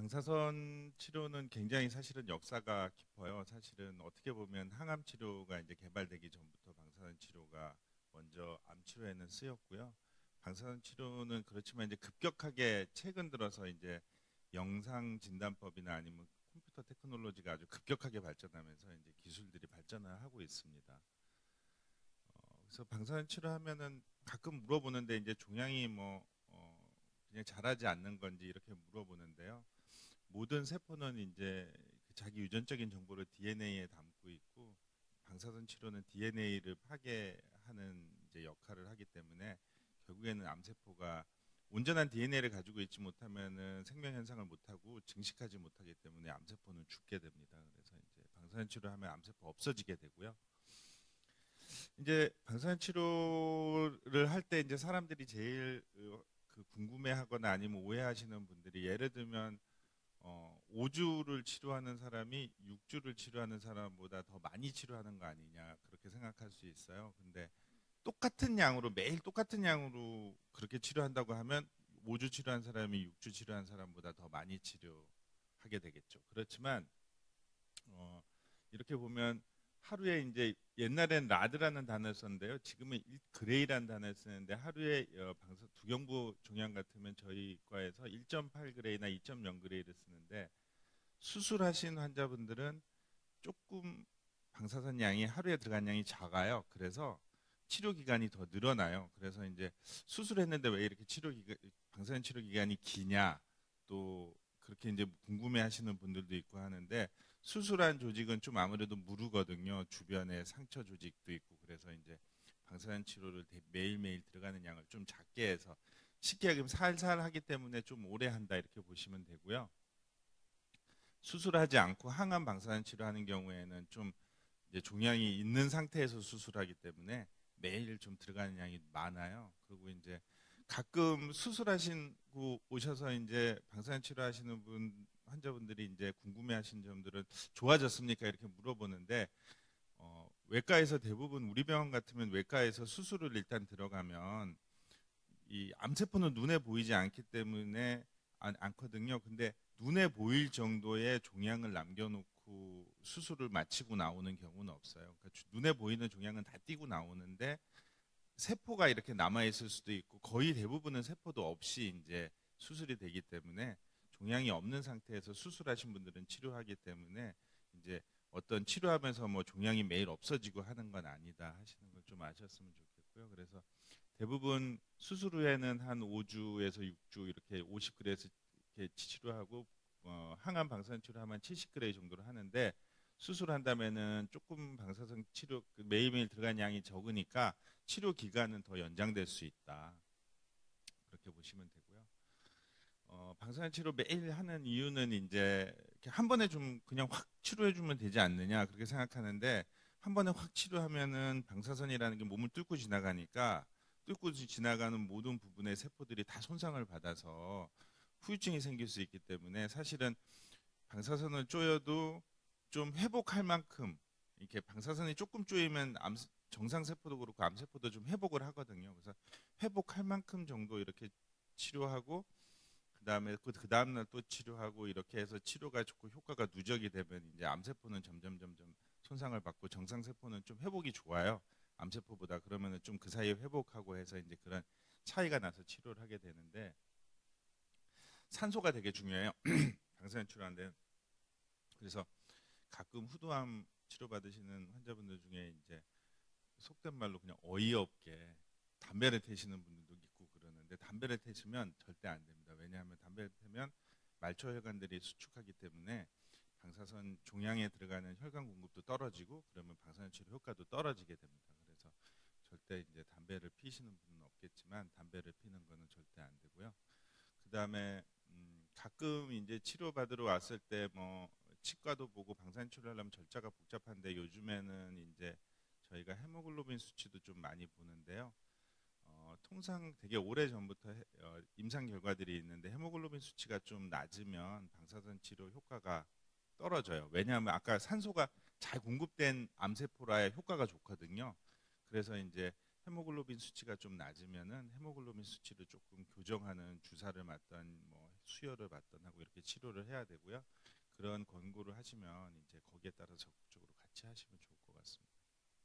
방사선 치료는 굉장히 사실은 역사가 깊어요. 사실은 어떻게 보면 항암 치료가 이제 개발되기 전부터 방사선 치료가 먼저 암 치료에는 쓰였고요. 방사선 치료는 그렇지만 이제 급격하게 최근 들어서 이제 영상 진단법이나 아니면 컴퓨터 테크놀로지가 아주 급격하게 발전하면서 이제 기술들이 발전을 하고 있습니다. 그래서 방사선 치료하면은 가끔 물어보는데 이제 종양이 그냥 자라지 않는 건지 이렇게 물어보는데요. 모든 세포는 이제 그 자기 유전적인 정보를 DNA에 담고 있고 방사선 치료는 DNA를 파괴하는 이제 역할을 하기 때문에 결국에는 암세포가 온전한 DNA를 가지고 있지 못하면은 생명 현상을 못하고 증식하지 못하기 때문에 암세포는 죽게 됩니다. 그래서 이제 방사선 치료하면 암세포 없어지게 되고요. 이제 방사선 치료를 할 때 이제 사람들이 제일 그 궁금해하거나 아니면 오해하시는 분들이 예를 들면 5주를 치료하는 사람이 6주를 치료하는 사람보다 더 많이 치료하는 거 아니냐 그렇게 생각할 수 있어요. 근데 똑같은 양으로 매일 똑같은 양으로 그렇게 치료한다고 하면 5주 치료한 사람이 6주 치료한 사람보다 더 많이 치료하게 되겠죠. 그렇지만 이렇게 보면 하루에 이제 옛날엔 라드라는 단어를 썼는데요. 지금은 그레이라는 단어를 쓰는데 하루에 방사 두경부 종양 같으면 저희 과에서 1.8그레이나 2.0그레이를 쓰는데 수술하신 환자분들은 조금 방사선 양이 하루에 들어간 양이 작아요. 그래서 치료 기간이 더 늘어나요. 그래서 이제 수술했는데 왜 이렇게 방사선 치료 기간이 기냐 또 그렇게 이제 궁금해하시는 분들도 있고 하는데 수술한 조직은 좀 아무래도 무르거든요. 주변에 상처 조직도 있고 그래서 이제 방사선 치료를 매일매일 들어가는 양을 좀 작게 해서 쉽게 얘기하면 살살 하기 때문에 좀 오래 한다 이렇게 보시면 되고요. 수술하지 않고 항암 방사선 치료하는 경우에는 좀 이제 종양이 있는 상태에서 수술하기 때문에 매일 좀 들어가는 양이 많아요. 그리고 이제 가끔 수술하시고 오셔서 이제 방사선 치료하시는 분 환자분들이 이제 궁금해하신 점들은 좋아졌습니까? 이렇게 물어보는데 외과에서 대부분 우리 병원 같으면 외과에서 수술을 일단 들어가면 이 암세포는 눈에 보이지 않기 때문에 않거든요. 근데 눈에 보일 정도의 종양을 남겨놓고 수술을 마치고 나오는 경우는 없어요. 그러니까 눈에 보이는 종양은 다 띄고 나오는데 세포가 이렇게 남아 있을 수도 있고 거의 대부분은 세포도 없이 이제 수술이 되기 때문에 종양이 없는 상태에서 수술하신 분들은 치료하기 때문에 이제 어떤 치료하면서 뭐 종양이 매일 없어지고 하는 건 아니다 하시는 걸 좀 아셨으면 좋겠고요. 그래서 대부분 수술 후에는 한 5주에서 6주 이렇게 50그레이에서 이렇게 치료하고 항암 방사선 치료하면 70그레이 정도로 하는데 수술한다면은 조금 방사선 치료 매일매일 들어간 양이 적으니까 치료 기간은 더 연장될 수 있다. 그렇게 보시면 되고요. 방사선 치료 매일 하는 이유는 이제 이렇게 한 번에 좀 그냥 확 치료해 주면 되지 않느냐 그렇게 생각하는데 한 번에 확 치료하면은 방사선이라는 게 몸을 뚫고 지나가니까 뚫고 지나가는 모든 부분의 세포들이 다 손상을 받아서 후유증이 생길 수 있기 때문에 사실은 방사선을 쪼여도 좀 회복할 만큼 이렇게 방사선이 조금 쪼이면 정상 세포도 그렇고 암 세포도 좀 회복을 하거든요. 그래서 회복할 만큼 정도 이렇게 치료하고 그다음에 그 다음 날 또 치료하고 이렇게 해서 치료가 좋고 효과가 누적이 되면 이제 암 세포는 점점 손상을 받고 정상 세포는 좀 회복이 좋아요. 암 세포보다 그러면은 좀 그 사이에 회복하고 해서 이제 그런 차이가 나서 치료를 하게 되는데 산소가 되게 중요해요. 방사선 치료하는데 그래서 가끔 후두암 치료받으시는 환자분들 중에 이제 속된 말로 그냥 어이없게 담배를 태시는 분들도 있고 그러는데 담배를 태시면 절대 안 됩니다. 왜냐하면 담배를 태면 말초 혈관들이 수축하기 때문에 방사선 종양에 들어가는 혈관 공급도 떨어지고 그러면 방사선 치료 효과도 떨어지게 됩니다. 그래서 절대 이제 담배를 피시는 분은 없겠지만 담배를 피는 거는 절대 안 되고요. 그다음에 가끔 이제 치료받으러 왔을 때 뭐 치과도 보고 방사선 치료하려면 절차가 복잡한데 요즘에는 이제 저희가 헤모글로빈 수치도 좀 많이 보는데요. 통상 되게 오래 전부터 임상 결과들이 있는데 헤모글로빈 수치가 좀 낮으면 방사선 치료 효과가 떨어져요. 왜냐하면 아까 산소가 잘 공급된 암세포라야 효과가 좋거든요. 그래서 이제 헤모글로빈 수치가 좀 낮으면은 헤모글로빈 수치를 조금 교정하는 주사를 맞던 뭐 수혈을 받던 하고 이렇게 치료를 해야 되고요. 그런 권고를 하시면 이제 거기에 따라 적극적으로 같이 하시면 좋을 것 같습니다.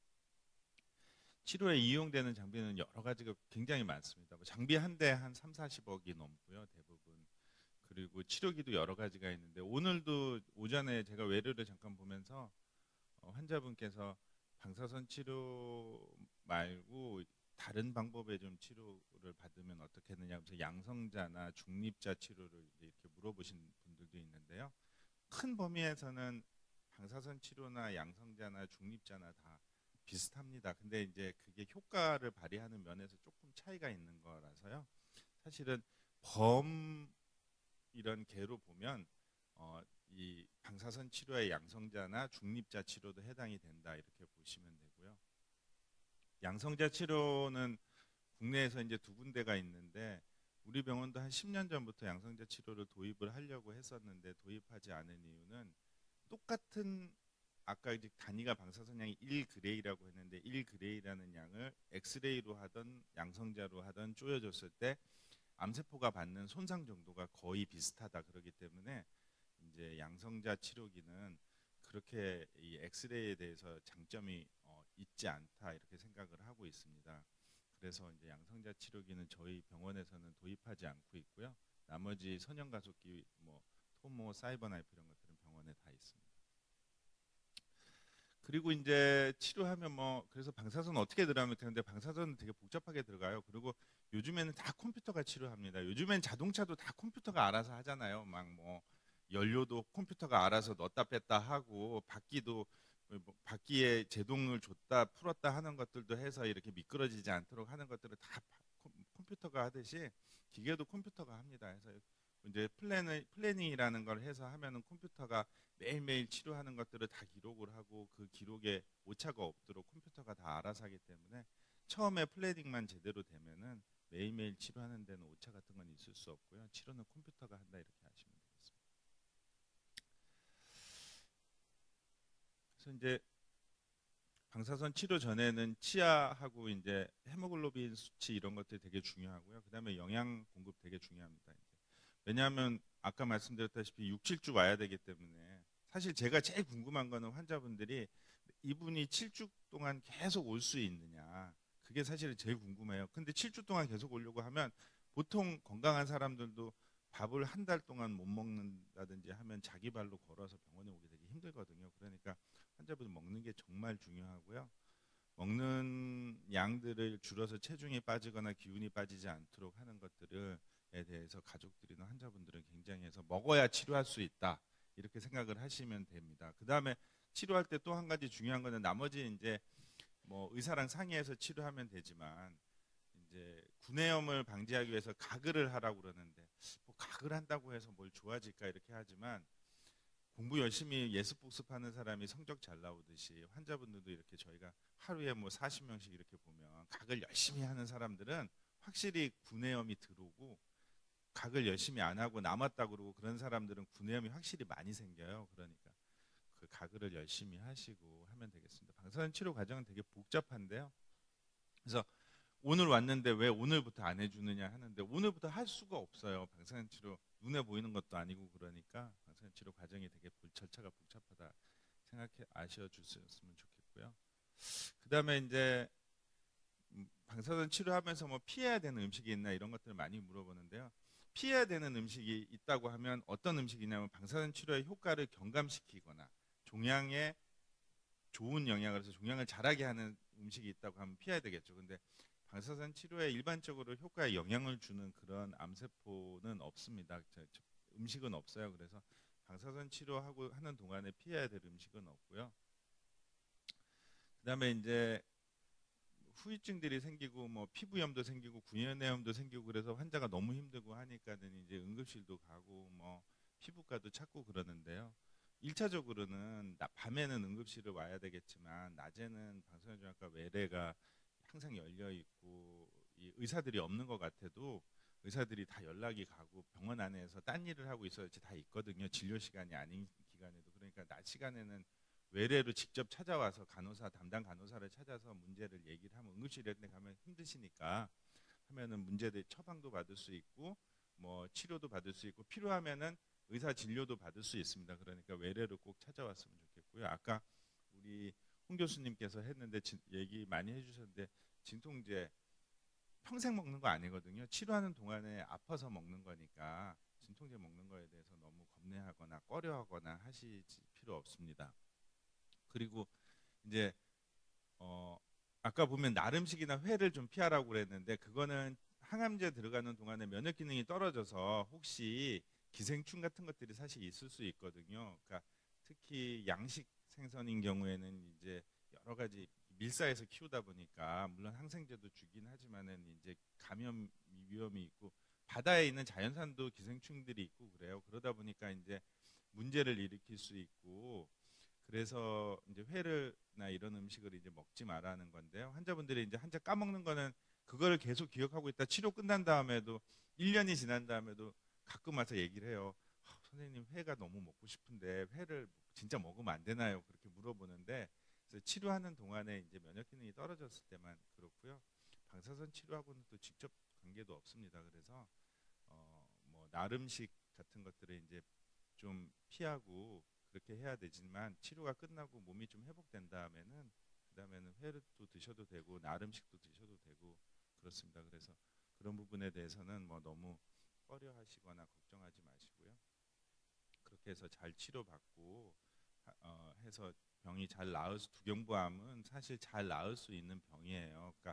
치료에 이용되는 장비는 여러 가지가 굉장히 많습니다. 뭐 장비 한 대 한 3, 40억이 넘고요, 대부분. 그리고 치료기도 여러 가지가 있는데 오늘도 오전에 제가 외래를 잠깐 보면서 환자분께서 방사선 치료 말고 다른 방법의 좀 치료를 받으면 어떻겠느냐 하면서 양성자나 중립자 치료를 이렇게 물어보신 분들도 있는데요. 큰 범위에서는 방사선 치료나 양성자나 중립자나 다 비슷합니다. 근데 이제 그게 효과를 발휘하는 면에서 조금 차이가 있는 거라서요. 사실은 범 이런 개로 보면 이 방사선 치료의 양성자나 중립자 치료도 해당이 된다 이렇게 보시면 되고요. 양성자 치료는 국내에서 이제 두 군데가 있는데 우리 병원도 한 10년 전부터 양성자 치료를 도입을 하려고 했었는데 도입하지 않은 이유는 똑같은 아까 이제 단위가 방사선량이 1그레이라고 했는데 1그레이라는 양을 엑스레이로 하던 양성자로 하던 쪼여줬을 때 암세포가 받는 손상 정도가 거의 비슷하다 그러기 때문에 이제 양성자 치료기는 그렇게 이 엑스레이에 대해서 장점이 있지 않다 이렇게 생각을 하고 있습니다. 그래서 이제 양성자 치료기는 저희 병원에서는 도입하지 않고 있고요. 나머지 선형가속기, 뭐 토모, 사이버나이프 이런 것들은 병원에 다 있습니다. 그리고 이제 치료하면 뭐 그래서 방사선 어떻게 들어가면 되는데 방사선은 되게 복잡하게 들어가요. 그리고 요즘에는 다 컴퓨터가 치료합니다. 요즘엔 자동차도 다 컴퓨터가 알아서 하잖아요. 막 뭐 연료도 컴퓨터가 알아서 넣었다 뺐다 하고 바퀴도 뭐 바퀴에 제동을 줬다 풀었다 하는 것들도 해서 이렇게 미끄러지지 않도록 하는 것들을 다 컴퓨터가 하듯이 기계도 컴퓨터가 합니다. 그래서 이제 플래닝이라는 걸 해서 하면은 컴퓨터가 매일매일 치료하는 것들을 다 기록을 하고 그 기록에 오차가 없도록 컴퓨터가 다 알아서 하기 때문에 처음에 플래닝만 제대로 되면은 매일매일 치료하는 데는 오차 같은 건 있을 수 없고요. 치료는 컴퓨터가 한다 이렇게 하시면 되겠습니다. 그래서 이제 방사선 치료 전에는 치아하고 이제 헤모글로빈 수치 이런 것들이 되게 중요하고요. 그다음에 영양 공급 되게 중요합니다. 이제. 왜냐하면 아까 말씀드렸다시피 6, 7주 와야 되기 때문에 사실 제가 제일 궁금한 거는 환자분들이 이분이 7주 동안 계속 올 수 있느냐 그게 사실 제일 궁금해요. 근데 7주 동안 계속 오려고 하면 보통 건강한 사람들도 밥을 한 달 동안 못 먹는다든지 하면 자기 발로 걸어서 병원에 오기 되게 힘들거든요. 그러니까 환자분 먹는 게 정말 중요하고요. 먹는 양들을 줄여서 체중이 빠지거나 기운이 빠지지 않도록 하는 것들에 대해서 가족들이나 환자분들은 굉장히 해서 먹어야 치료할 수 있다 이렇게 생각을 하시면 됩니다. 그 다음에 치료할 때 또 한 가지 중요한 거는 나머지 이제 뭐 의사랑 상의해서 치료하면 되지만 이제 구내염을 방지하기 위해서 가글을 하라고 그러는데 뭐 가글 한다고 해서 뭘 좋아질까 이렇게 하지만 공부 열심히 예습 복습하는 사람이 성적 잘 나오듯이 환자분들도 이렇게 저희가 하루에 뭐 40명씩 이렇게 보면 각을 열심히 하는 사람들은 확실히 구내염이 들어오고 각을 열심히 안 하고 남았다 그러고 그런 사람들은 구내염이 확실히 많이 생겨요. 그러니까 그 가글을 열심히 하시고 하면 되겠습니다. 방사선 치료 과정은 되게 복잡한데요. 그래서 오늘 왔는데 왜 오늘부터 안 해주느냐 하는데 오늘부터 할 수가 없어요. 방사선 치료 눈에 보이는 것도 아니고 그러니까 방사선 치료 과정이 되게 절차가 복잡하다 생각해 아셔 주셨으면 좋겠고요. 그 다음에 이제 방사선 치료하면서 뭐 피해야 되는 음식이 있나 이런 것들을 많이 물어보는데요. 피해야 되는 음식이 있다고 하면 어떤 음식이냐면 방사선 치료의 효과를 경감시키거나 종양에 좋은 영향을 해서 종양을 자라게 하는 음식이 있다고 하면 피해야 되겠죠. 근데 방사선 치료에 일반적으로 효과에 영향을 주는 그런 암세포는 없습니다. 음식은 없어요. 그래서 방사선 치료하고 하는 동안에 피해야 될 음식은 없고요. 그다음에 이제 후유증들이 생기고 뭐 피부염도 생기고 구연내염도 생기고 그래서 환자가 너무 힘들고 하니까는 이제 응급실도 가고 뭐 피부과도 찾고 그러는데요. 1차적으로는 밤에는 응급실을 와야 되겠지만 낮에는 방사선종합과 외래가 항상 열려 있고 이 의사들이 없는 것 같아도 의사들이 다 연락이 가고 병원 안에서 딴 일을 하고 있어야지 다 있거든요. 진료 시간이 아닌 기간에도. 그러니까 낮 시간에는 외래로 직접 찾아와서 간호사 담당 간호사를 찾아서 문제를 얘기를 하면 응급실에 가면 힘드시니까 하면은 문제들 처방도 받을 수 있고 뭐 치료도 받을 수 있고 필요하면은 의사 진료도 받을 수 있습니다. 그러니까 외래로 꼭 찾아왔으면 좋겠고요. 아까 우리 홍 교수님께서 했는데 얘기 많이 해주셨는데 진통제 평생 먹는 거 아니거든요. 치료하는 동안에 아파서 먹는 거니까 진통제 먹는 거에 대해서 너무 겁내하거나 꺼려하거나 하실 필요 없습니다. 그리고 이제 아까 보면 나름식이나 회를 좀 피하라고 그랬는데 그거는 항암제 들어가는 동안에 면역 기능이 떨어져서 혹시 기생충 같은 것들이 사실 있을 수 있거든요. 그러니까 특히 양식 생선인 경우에는 이제 여러 가지 밀사해서 키우다 보니까 물론 항생제도 주긴 하지만은 이제 감염 위험이 있고 바다에 있는 자연산도 기생충들이 있고 그래요. 그러다 보니까 이제 문제를 일으킬 수 있고 그래서 이제 회를나 이런 음식을 이제 먹지 말라는 건데요. 환자분들이 이제 한자 까먹는 거는 그거를 계속 기억하고 있다. 치료 끝난 다음에도 1년이 지난 다음에도 가끔 와서 얘기를 해요. 선생님 회가 너무 먹고 싶은데 회를 진짜 먹으면 안 되나요? 그렇게 물어보는데 그래서 치료하는 동안에 이제 면역 기능이 떨어졌을 때만 그렇고요. 방사선 치료하고는 또 직접 관계도 없습니다. 그래서 뭐 나름식 같은 것들을 이제 좀 피하고 그렇게 해야 되지만 치료가 끝나고 몸이 좀 회복된 다음에는 그다음에는 회도 드셔도 되고 나름식도 드셔도 되고 그렇습니다. 그래서 그런 부분에 대해서는 뭐 너무 꺼려하시거나 걱정하지 마시고요. 그렇게 해서 잘 치료받고 해서 병이 잘 나을 수 두경부암은 사실 잘 나을 수 있는 병이에요. 그러니까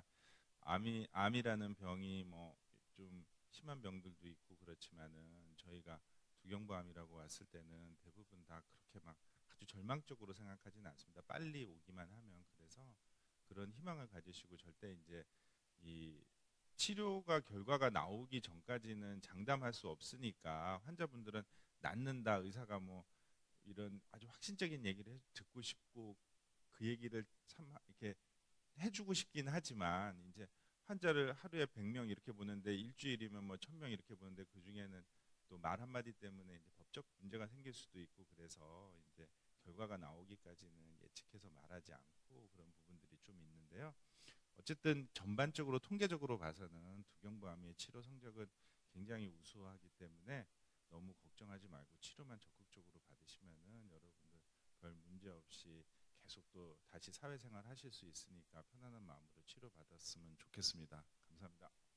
암이라는 병이 뭐 좀 심한 병들도 있고 그렇지만은 저희가 두경부암이라고 왔을 때는 대부분 다 그렇게 막 아주 절망적으로 생각하지는 않습니다. 빨리 오기만 하면 그래서 그런 희망을 가지시고 절대 이제 이 치료가 결과가 나오기 전까지는 장담할 수 없으니까 환자분들은 낫는다 의사가 뭐 이런 아주 확신적인 얘기를 듣고 싶고 그 얘기를 참 이렇게 해주고 싶긴 하지만 이제 환자를 하루에 100명 이렇게 보는데 일주일이면 뭐 1000명 이렇게 보는데 그 중에는 또 말 한마디 때문에 이제 법적 문제가 생길 수도 있고 그래서 이제 결과가 나오기까지는 예측해서 말하지 않고 그런 부분들이 좀 있는데요. 어쨌든 전반적으로 통계적으로 봐서는 두경부암의 치료 성적은 굉장히 우수하기 때문에 너무 걱정하지 말고 치료만 적극적으로 받으시면은 여러분들 별 문제 없이 계속 또 다시 사회생활 하실 수 있으니까 편안한 마음으로 치료받았으면 좋겠습니다. 감사합니다.